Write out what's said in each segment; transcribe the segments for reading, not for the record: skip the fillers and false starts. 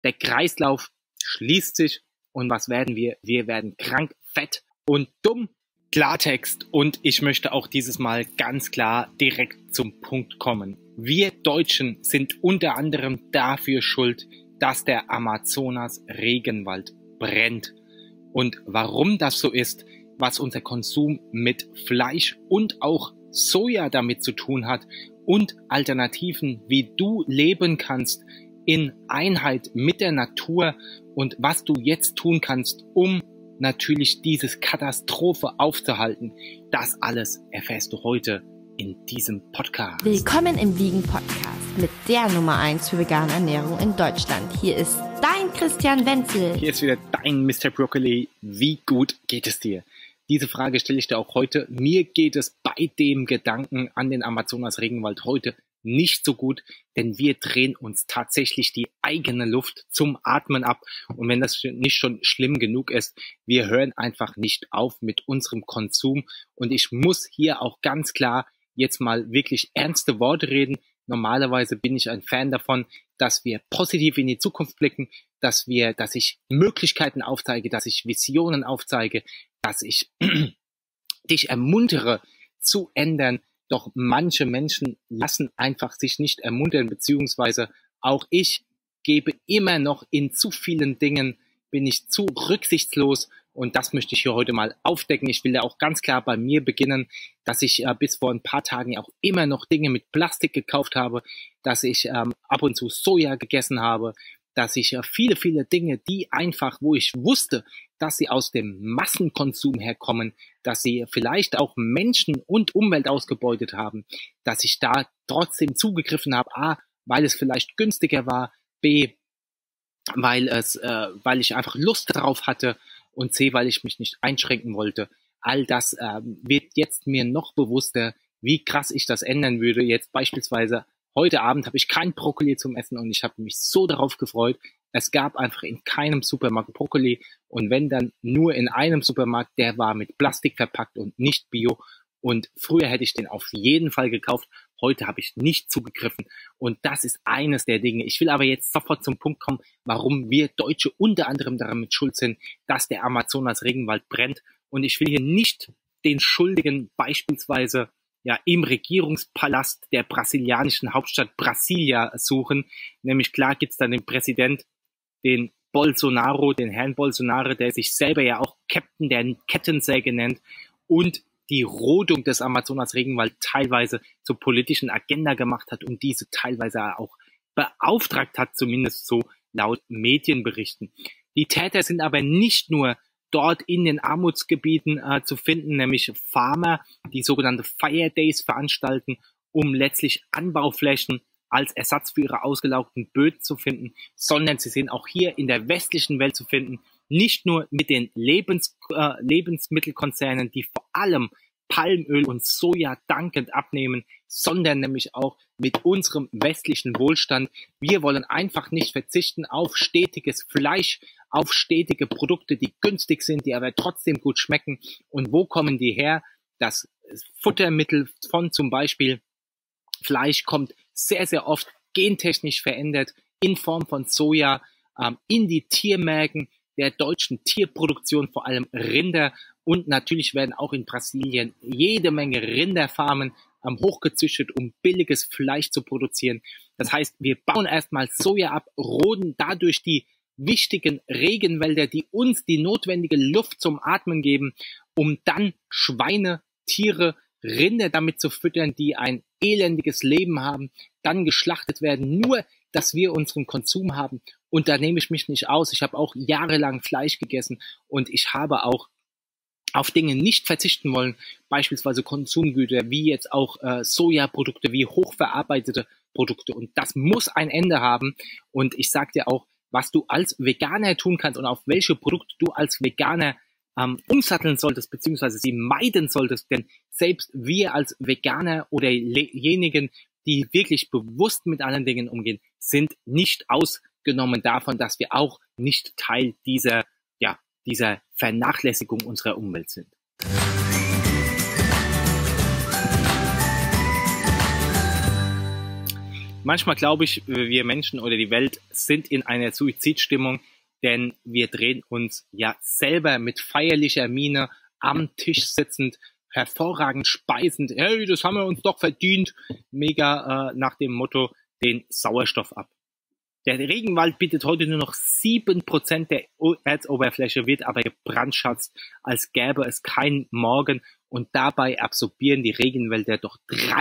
Der Kreislauf schließt sich und was werden wir? Wir werden krank, fett und dumm. Klartext, und ich möchte auch dieses Mal ganz klar direkt zum Punkt kommen. Wir Deutschen sind unter anderem dafür schuld, dass der Amazonas-Regenwald brennt. Und warum das so ist, was unser Konsum mit Fleisch und auch Soja damit zu tun hat und Alternativen, wie du leben kannst in Einheit mit der Natur und was du jetzt tun kannst, um natürlich diese Katastrophe aufzuhalten. Das alles erfährst du heute in diesem Podcast. Willkommen im Vegan Podcast mit der Nummer 1 für vegane Ernährung in Deutschland. Hier ist dein Christian Wenzel. Hier ist wieder dein Mr. Broccoli. Wie gut geht es dir? Diese Frage stelle ich dir auch heute. Mir geht es bei dem Gedanken an den Amazonas-Regenwald heute nicht so gut, denn wir drehen uns tatsächlich die eigene Luft zum Atmen ab. Und wenn das nicht schon schlimm genug ist, wir hören einfach nicht auf mit unserem Konsum. Und ich muss hier auch ganz klar jetzt mal wirklich ernste Worte reden. Normalerweise bin ich ein Fan davon, dass wir positiv in die Zukunft blicken, dass ich Möglichkeiten aufzeige, dass ich Visionen aufzeige, dass ich dich ermuntere zu ändern. Doch manche Menschen lassen einfach sich nicht ermuntern, beziehungsweise auch ich gebe immer noch in zu vielen Dingen, bin ich zu rücksichtslos, und das möchte ich hier heute mal aufdecken. Ich will ja auch ganz klar bei mir beginnen, dass ich bis vor ein paar Tagen auch immer noch Dinge mit Plastik gekauft habe, dass ich ab und zu Soja gegessen habe, dass ich viele, viele Dinge, die einfach, wo ich wusste, dass sie aus dem Massenkonsum herkommen, dass sie vielleicht auch Menschen und Umwelt ausgebeutet haben, dass ich da trotzdem zugegriffen habe, A, weil es vielleicht günstiger war, B, weil ich einfach Lust darauf hatte, und C, weil ich mich nicht einschränken wollte. All das wird jetzt mir noch bewusster, wie krass ich das ändern würde. Jetzt beispielsweise heute Abend habe ich kein Brokkoli zum Essen und ich habe mich so darauf gefreut. Es gab einfach in keinem Supermarkt Brokkoli, und wenn dann nur in einem Supermarkt, der war mit Plastik verpackt und nicht bio. Und früher hätte ich den auf jeden Fall gekauft. Heute habe ich nicht zugegriffen, und das ist eines der Dinge. Ich will aber jetzt sofort zum Punkt kommen, warum wir Deutsche unter anderem daran mit schuld sind, dass der Amazonas-Regenwald brennt. Und ich will hier nicht den Schuldigen beispielsweise im Regierungspalast der brasilianischen Hauptstadt Brasilia suchen. Nämlich klar gibt's dann den Präsident, den Bolsonaro, den Herrn Bolsonaro, der sich selber ja auch Captain der Kettensäge nennt und die Rodung des Amazonas-Regenwald teilweise zur politischen Agenda gemacht hat und diese teilweise auch beauftragt hat, zumindest so laut Medienberichten. Die Täter sind aber nicht nur dort in den Armutsgebieten zu finden, nämlich Farmer, die sogenannte Fire Days veranstalten, um letztlich Anbauflächen als Ersatz für ihre ausgelaugten Böden zu finden, sondern sie sind auch hier in der westlichen Welt zu finden, nicht nur mit den Lebensmittelkonzernen, die vor allem Palmöl und Soja dankend abnehmen, sondern nämlich auch mit unserem westlichen Wohlstand. Wir wollen einfach nicht verzichten auf stetiges Fleisch, auf stetige Produkte, die günstig sind, die aber trotzdem gut schmecken. Und wo kommen die her? Das Futtermittel von zum Beispiel Fleisch kommt sehr, sehr oft gentechnisch verändert in Form von Soja in die Tiermägen der deutschen Tierproduktion, vor allem Rinder, und natürlich werden auch in Brasilien jede Menge Rinderfarmen hochgezüchtet, um billiges Fleisch zu produzieren. Das heißt, wir bauen erstmal Soja ab, roden dadurch die wichtigen Regenwälder, die uns die notwendige Luft zum Atmen geben, um dann Schweine, Tiere, Rinder damit zu füttern, die ein elendiges Leben haben, dann geschlachtet werden, nur dass wir unseren Konsum haben. Und da nehme ich mich nicht aus. Ich habe auch jahrelang Fleisch gegessen und ich habe auch auf Dinge nicht verzichten wollen, beispielsweise Konsumgüter, wie jetzt auch Sojaprodukte, wie hochverarbeitete Produkte. Und das muss ein Ende haben. Und ich sage dir auch, was du als Veganer tun kannst und auf welche Produkte du als Veganer umsatteln solltest, beziehungsweise sie meiden solltest. Denn selbst wir als Veganer oder diejenigen, die wirklich bewusst mit allen Dingen umgehen, sind nicht ausgenommen davon, dass wir auch nicht Teil dieser Vernachlässigung unserer Umwelt sind. Manchmal glaube ich, wir Menschen oder die Welt sind in einer Suizidstimmung, denn wir drehen uns ja selber mit feierlicher Miene am Tisch sitzend, hervorragend speisend, hey, das haben wir uns doch verdient, mega nach dem Motto, den Sauerstoff ab. Der Regenwald bietet heute nur noch 7% der Erdoberfläche, wird aber gebrandschatzt, als gäbe es keinen Morgen. Und dabei absorbieren die Regenwälder doch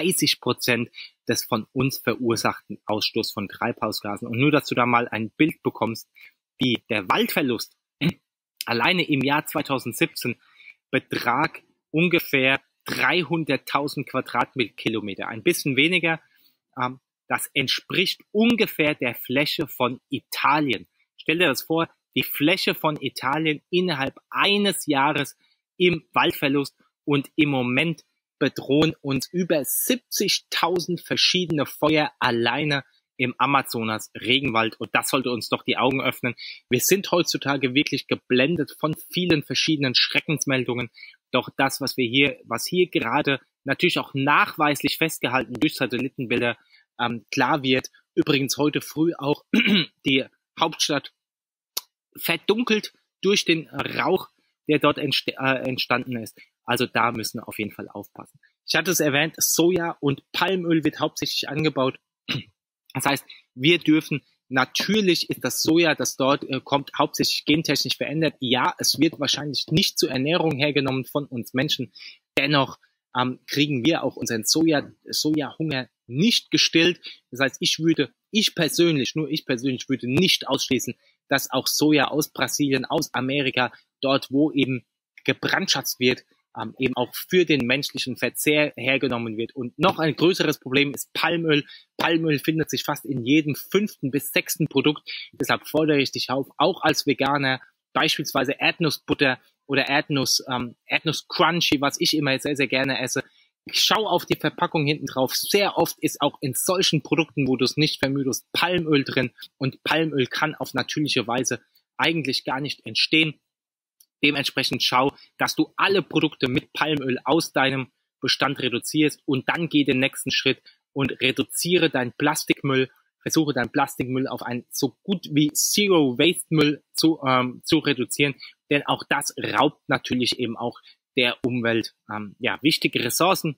30% des von uns verursachten Ausstoß von Treibhausgasen. Und nur, dass du da mal ein Bild bekommst, wie der Waldverlust alleine im Jahr 2017 betrag ungefähr 300.000 Quadratkilometer, ein bisschen weniger. Das entspricht ungefähr der Fläche von Italien. Stell dir das vor, die Fläche von Italien innerhalb eines Jahres im Waldverlust, und im Moment bedrohen uns über 70.000 verschiedene Feuer alleine im Amazonas-Regenwald, und das sollte uns doch die Augen öffnen. Wir sind heutzutage wirklich geblendet von vielen verschiedenen Schreckensmeldungen, doch das, was hier gerade natürlich auch nachweislich festgehalten durch Satellitenbilder klar wird, übrigens heute früh auch die Hauptstadt verdunkelt durch den Rauch, der dort entstanden ist. Also da müssen wir auf jeden Fall aufpassen. Ich hatte es erwähnt, Soja und Palmöl wird hauptsächlich angebaut. Das heißt, wir dürfen, natürlich ist das Soja, das dort kommt, hauptsächlich gentechnisch verändert. Ja, es wird wahrscheinlich nicht zur Ernährung hergenommen von uns Menschen. Dennoch kriegen wir auch unseren Sojahunger nicht gestillt. Das heißt, ich persönlich würde nicht ausschließen, dass auch Soja aus Brasilien, aus Amerika, dort wo eben gebrandschatzt wird, eben auch für den menschlichen Verzehr hergenommen wird. Und noch ein größeres Problem ist Palmöl. Palmöl findet sich fast in jedem 5. bis 6. Produkt. Deshalb fordere ich dich auf, auch als Veganer, beispielsweise Erdnussbutter oder Erdnuss-Crunchy, was ich immer sehr, sehr gerne esse. Schau auf die Verpackung hinten drauf. Sehr oft ist auch in solchen Produkten, wo du es nicht vermutest, Palmöl drin. Und Palmöl kann auf natürliche Weise eigentlich gar nicht entstehen. Dementsprechend schau, dass du alle Produkte mit Palmöl aus deinem Bestand reduzierst, und dann geh den nächsten Schritt und reduziere deinen Plastikmüll. Versuche deinen Plastikmüll auf einen so gut wie Zero-Waste-Müll zu reduzieren, denn auch das raubt natürlich eben auch der Umwelt wichtige Ressourcen.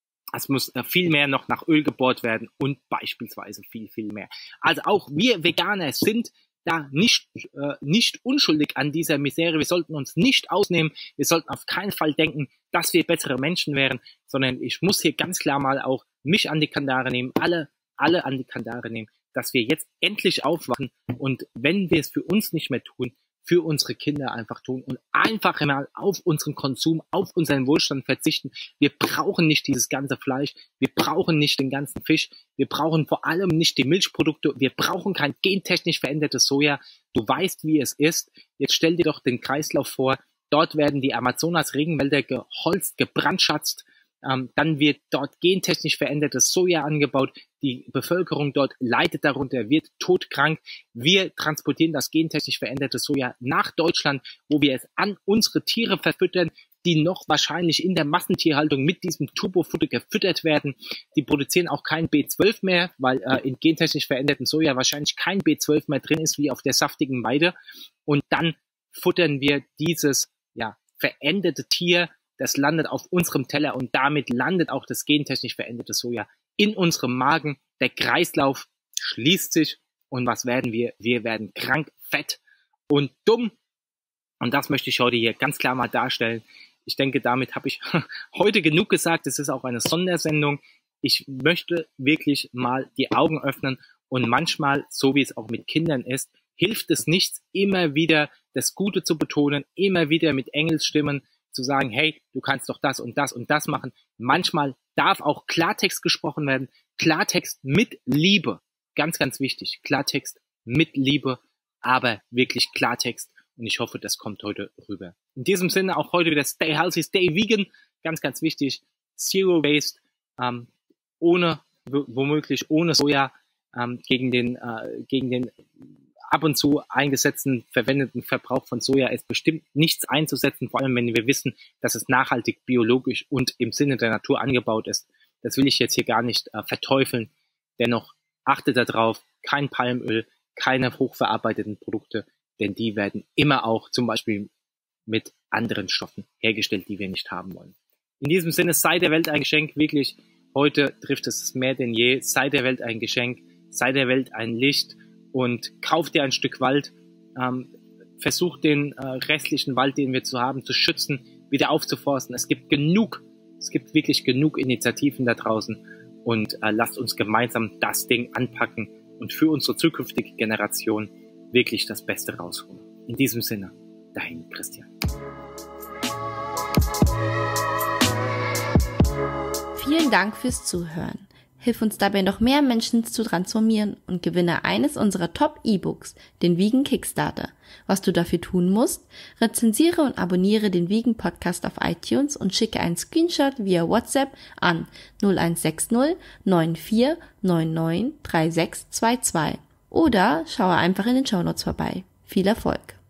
Es muss viel mehr noch nach Öl gebohrt werden und beispielsweise viel, viel mehr. Also auch wir Veganer sind da nicht unschuldig an dieser Misere. Wir sollten uns nicht ausnehmen. Wir sollten auf keinen Fall denken, dass wir bessere Menschen wären, sondern ich muss hier ganz klar mal auch mich an die Kandare nehmen, alle an die Kandare nehmen, dass wir jetzt endlich aufwachen, und wenn wir es für uns nicht mehr tun, für unsere Kinder einfach tun und einfach mal auf unseren Konsum, auf unseren Wohlstand verzichten. Wir brauchen nicht dieses ganze Fleisch, wir brauchen nicht den ganzen Fisch, wir brauchen vor allem nicht die Milchprodukte, wir brauchen kein gentechnisch verändertes Soja. Du weißt, wie es ist. Jetzt stell dir doch den Kreislauf vor. Dort werden die Amazonas-Regenwälder geholzt, gebrandschatzt. Dann wird dort gentechnisch verändertes Soja angebaut. Die Bevölkerung dort leidet darunter, wird todkrank. Wir transportieren das gentechnisch veränderte Soja nach Deutschland, wo wir es an unsere Tiere verfüttern, die noch wahrscheinlich in der Massentierhaltung mit diesem Turbofutter gefüttert werden. Die produzieren auch kein B12 mehr, weil in gentechnisch verändertem Soja wahrscheinlich kein B12 mehr drin ist, wie auf der saftigen Weide. Und dann futtern wir dieses veränderte Tier. Das landet auf unserem Teller, und damit landet auch das gentechnisch veränderte Soja in unserem Magen. Der Kreislauf schließt sich, und was werden wir? Wir werden krank, fett und dumm. Und das möchte ich heute hier ganz klar mal darstellen. Ich denke, damit habe ich heute genug gesagt. Es ist auch eine Sondersendung. Ich möchte wirklich mal die Augen öffnen, und manchmal, so wie es auch mit Kindern ist, hilft es nichts, immer wieder das Gute zu betonen, immer wieder mit Engelsstimmen zu sagen, hey, du kannst doch das und das und das machen. Manchmal darf auch Klartext gesprochen werden. Klartext mit Liebe. Ganz, ganz wichtig. Klartext mit Liebe, aber wirklich Klartext. Und ich hoffe, das kommt heute rüber. In diesem Sinne auch heute wieder Stay Healthy, Stay Vegan. Ganz, ganz wichtig. Zero Waste. Womöglich ohne Soja, gegen den ab und zu eingesetzten, verwendeten Verbrauch von Soja ist bestimmt nichts einzusetzen, vor allem wenn wir wissen, dass es nachhaltig, biologisch und im Sinne der Natur angebaut ist. Das will ich jetzt hier gar nicht verteufeln. Dennoch Achtet darauf, kein Palmöl, keine hochverarbeiteten Produkte, denn die werden immer auch zum Beispiel mit anderen Stoffen hergestellt, die wir nicht haben wollen. In diesem Sinne, sei der Welt ein Geschenk, wirklich, heute trifft es mehr denn je, sei der Welt ein Geschenk, sei der Welt ein Licht und kauf dir ein Stück Wald, versuch den restlichen Wald, den wir zu haben, zu schützen, wieder aufzuforsten. Es gibt wirklich genug Initiativen da draußen und lasst uns gemeinsam das Ding anpacken und für unsere zukünftige Generation wirklich das Beste rausholen. In diesem Sinne, dein Christian. Vielen Dank fürs Zuhören. Hilf uns dabei, noch mehr Menschen zu transformieren und gewinne eines unserer Top-E-Books, den Vegan Kickstarter. Was du dafür tun musst: rezensiere und abonniere den Vegan Podcast auf iTunes und schicke einen Screenshot via WhatsApp an 0160 9499 3622 oder schaue einfach in den Shownotes vorbei. Viel Erfolg!